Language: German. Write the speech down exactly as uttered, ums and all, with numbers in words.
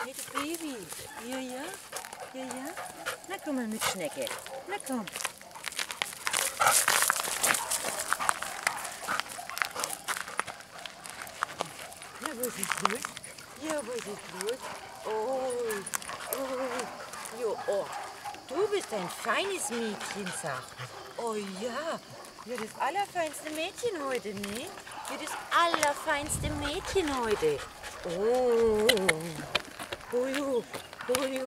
Hey, das Baby. Ja, ja. Ja, ja. Na komm mal mit, Schnecke. Na komm. Na, wo ist es los? Ja, wo ist es los? Oh, oh, jo, oh. Du bist ein feines Mädchen, sag. Oh ja. Ja, das allerfeinste Mädchen heute, ne? Ja, das allerfeinste Mädchen heute. Oh. Oh, jo. Oh, jo.